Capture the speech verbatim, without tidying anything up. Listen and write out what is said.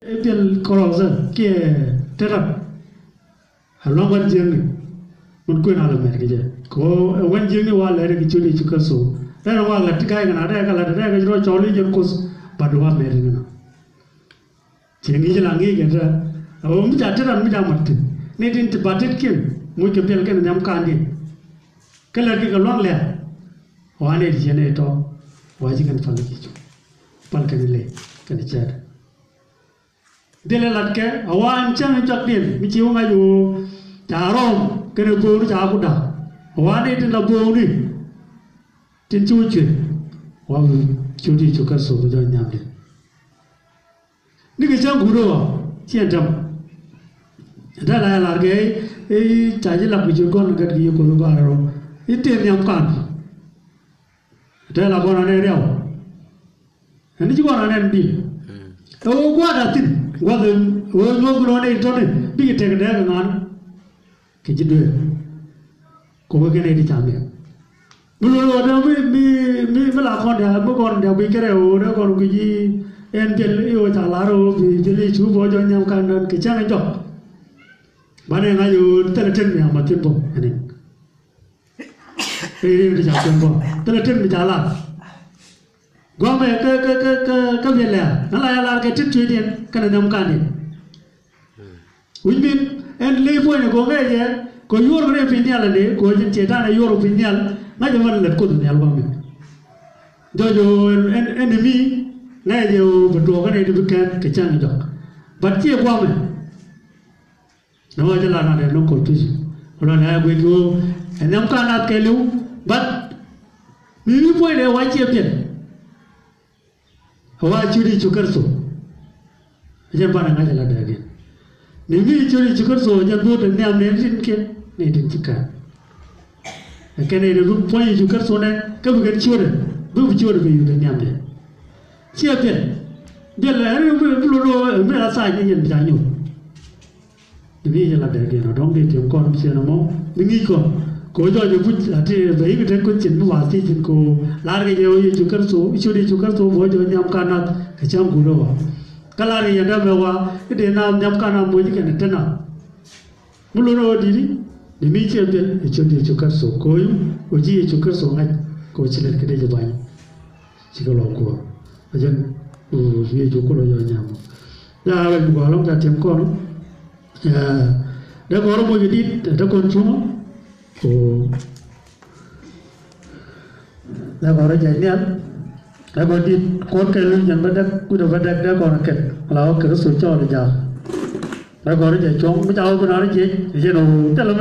Epil korosa ke terap halong wan jeng ni mun ko na lo mer ke je ko wan jeng ni wa le ke chuli chukar so ra wa la tikai na ra ka la ra ka ro choli je ko ba do wa mer ni na jeng ni je la ngi ke ra o mi ta terap mi ta mat ni tin ti batit kin mu ke pel ke nyam kan ni ke la ke lo le wa ne je ne to wa ji kan fal ki chu pal ke le ke ni chat Dele latke awan chang chak din mi chiu nga yu charom kene bo ni cha ku da awan ni tin la bo ni tin chu chu wa chu di chu ka so do nyam de ni ke chang gu ro chen tam da la la ge e cha ji la bi chu kon ga gi ko lo ga ro i te nyam kan da la bo na ne reo ni ji ko na ne di o kwa da tin Whether we're not going to be a take a on Kijid Kogan eighty time. Mulu, me, me, Malaconda, Bogon, we get a order or we and Jelly Talaro, Jelly Chu, Bojan Yamkan, and Kichana job. But then I would tell me how much people. Tell me Jala. Gome ke ke ke ke ke biela nala ya la ke titu dia kana nyamkan ni wibin en le boy ne gome ye ko yoro ne pinyal le ko jin cheta na yoro pinyal na jaman le ko dunyal ba mi jojo en enemy na yo beto ka ne dukan ke chan jo bat che gome no jala na ne no ko tusi ora na gwe go en nyamkan na ke lu bat mi boy ne wa che pien Hawa churi chukar so, ajar mana ngajar ada lagi. Nimi churi chukar so, ajar buat ni am ni mungkin ke, ni tin chukar. Kerana ini rump point chukar so ni, kamu kan churi, buat churi beri ni am ni. Siapa? Dia lah, ni belum belum rasa ni yang berjanju. Nimi jalan ada lagi, orang dia tiap kau mesti nama, nimi kau. Kau jauh jauh pun ada bayi kita kau cint mawati cint kau lari jauh je cukar so, isu di cukar so boleh jauh nyam kanak kecam guru wa. Kalau lari yang dah bawa, itu nama nyam kanak boleh kan itu na. Mulu ro diri, demi cakap isu di cukar so, kau uji cukar so ngai kau cilat kedai jawai. Jika laku, ajan uji cukar jauh nyam. Dah awal buka long dah tiap kau, dah orang boleh jadi dah konsum. Oh, dah baru jadi an, dah baru di kod kalau yang badak, kuda badak dah kau nak ket, kalau kerja suci orang jah, dah baru jadi cong, macam apa nak jadi, jadi no,